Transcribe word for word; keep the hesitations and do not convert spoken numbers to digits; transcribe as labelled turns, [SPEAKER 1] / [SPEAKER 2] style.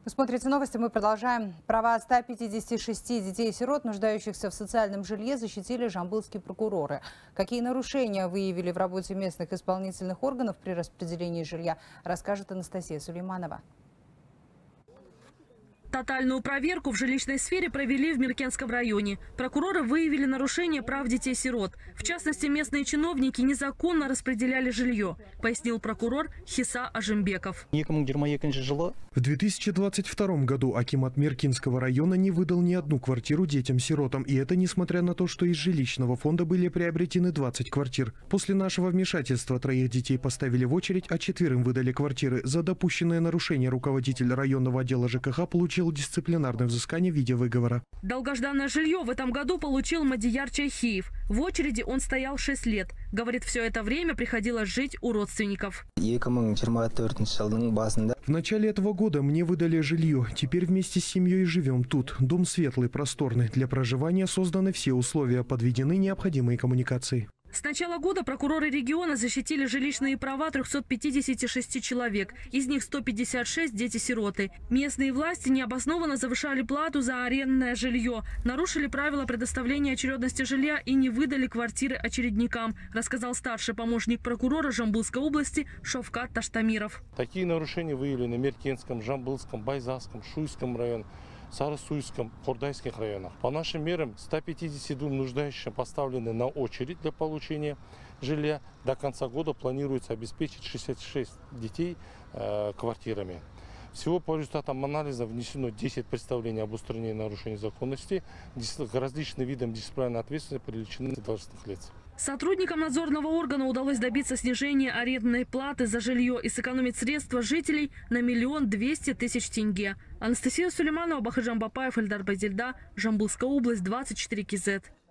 [SPEAKER 1] Вы смотрите новости, мы продолжаем. Права ста пятидесяти шести детей-сирот, нуждающихся в социальном жилье, защитили жамбылские прокуроры. Какие нарушения выявили в работе местных исполнительных органов при распределении жилья, расскажет Анастасия Сулейманова.
[SPEAKER 2] Тотальную проверку в жилищной сфере провели в Миркенском районе. Прокуроры выявили нарушение прав детей-сирот. В частности, местные чиновники незаконно распределяли жилье, пояснил прокурор Хиса Ажимбеков.
[SPEAKER 3] В две тысячи двадцать втором году акимат Миркенского района не выдал ни одну квартиру детям-сиротам. И это несмотря на то, что из жилищного фонда были приобретены двадцать квартир. После нашего вмешательства троих детей поставили в очередь, а четверым выдали квартиры. За допущенное нарушение руководитель районного отдела ЖКХ получил дисциплинарное взыскание в виде выговора.
[SPEAKER 2] Долгожданное жилье в этом году получил Мадияр Чайхиев. В очереди он стоял шесть лет. Говорит, все это время приходилось жить у родственников.
[SPEAKER 3] В начале этого года мне выдали жилье. Теперь вместе с семьей живем тут. Дом светлый, просторный. Для проживания созданы все условия, подведены необходимые коммуникации.
[SPEAKER 2] С начала года прокуроры региона защитили жилищные права трёхсот пятидесяти шести человек. Из них сто пятьдесят шесть – дети-сироты. Местные власти необоснованно завышали плату за арендное жилье, нарушили правила предоставления очередности жилья и не выдали квартиры очередникам, рассказал старший помощник прокурора Жамбылской области Шовкат Таштамиров.
[SPEAKER 4] Такие нарушения выявлены в Миркенском, Жамбылском, Байзакском, Шуйском районе, Сарасуйском, Кордайских районах. По нашим мерам, ста пятидесяти двум нуждающимся поставлены на очередь для получения жилья. До конца года планируется обеспечить шестьдесят шесть детей э, квартирами. Всего по результатам анализа внесено десять представлений об устранении нарушений законности. К различным видам дисциплинарной ответственности привлечены должностных лиц.
[SPEAKER 2] Сотрудникам надзорного органа удалось добиться снижения арендной платы за жилье и сэкономить средства жителей на миллион двести тысяч тенге. Анастасия Сулейманова, Бахаджан Бапаев, Эльдар Базильда, Жамбылская область, двадцать четыре кей зет.